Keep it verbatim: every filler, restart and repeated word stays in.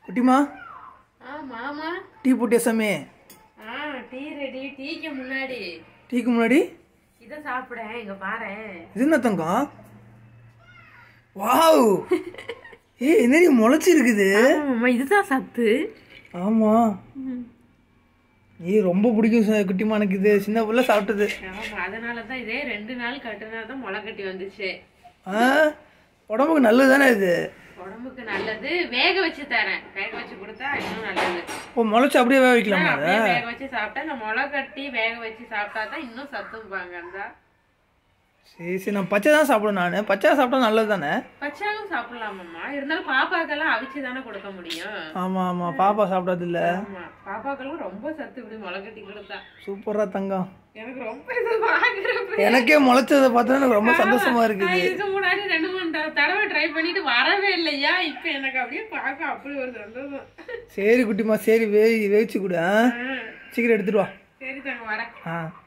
குட்டிமா ஆ மாமா டீ போட்டியா சாமி? ஆ டீ ரெடி. டீக்கு முன்னாடி டீக்கு முன்னாடி இத சாப்பிடுறேன். இங்க பாரு. இது என்ன தங்கம்? வாவ். ஏய் என்னடி முளைச்சி இருக்குது? ஆமா இதுதான் சத்து. ஆமா. ஏய் ரொம்ப பிடிக்கும் குட்டிமா எனக்கு இது. சின்ன புள்ள சாப்பிட்டது. ஆமா அதனால தான் இதே ரெண்டு நாள் கட்டினா தான் முளை கட்டி வந்துச்சு. ஆ உடம்புக்கு நல்லது தானே இது? உடம்புக்கு நல்லது. வேக வச்சு தரேன். வேக வச்சு கொடுத்தா இன்னும் நல்லது. ஓ முளைச்சு அப்படியே வேக வைக்கலாமா? அப்படியே வேக வச்சு சாப்பிட்டா இந்த முளை கட்டி வேக வச்சு சாப்பிட்டா தான் இன்னும் சத்தும்பாங்க. அந்த சரி சரி நான் பச்சை தான் சாப்பிடுவேன். நான் பச்சை சாப்பிட்டா நல்லது தானே? பச்சாவும் சாப்பிடலாமாம்மா. இருந்தாலும் பாப்பாக்கெல்லாம் அவிச்சு தானே கொடுக்க முடியும். ஆமா ஆமா பாப்பா சாப்பிடாது இல்ல. ஆமா பாப்பாக்கெல்லாம் ரொம்ப சத்து இப்படி முளை கட்டி கொடுத்தா. சூப்பரா தங்கம். எனக்கு ரொம்ப இது வாங்குறப்ப எனக்கே முளைச்சதை பார்த்தா எனக்கு ரொம்ப சந்தோஷமா இருக்குது. இதுக்கு முன்னாடி ரெண்டு மூணு தடவை ட்ரை பண்ணிட்டு வரவே இல்லையா, இப்ப எனக்கு அப்படியே பார்க்க அப்படி ஒரு சந்தோஷம். சரி குட்டிமா சரி வே வேவிச்சு கொடு. சீக்கிரம் எடுத்துட்டு வா. சரி தாங்க வரேன். ஆ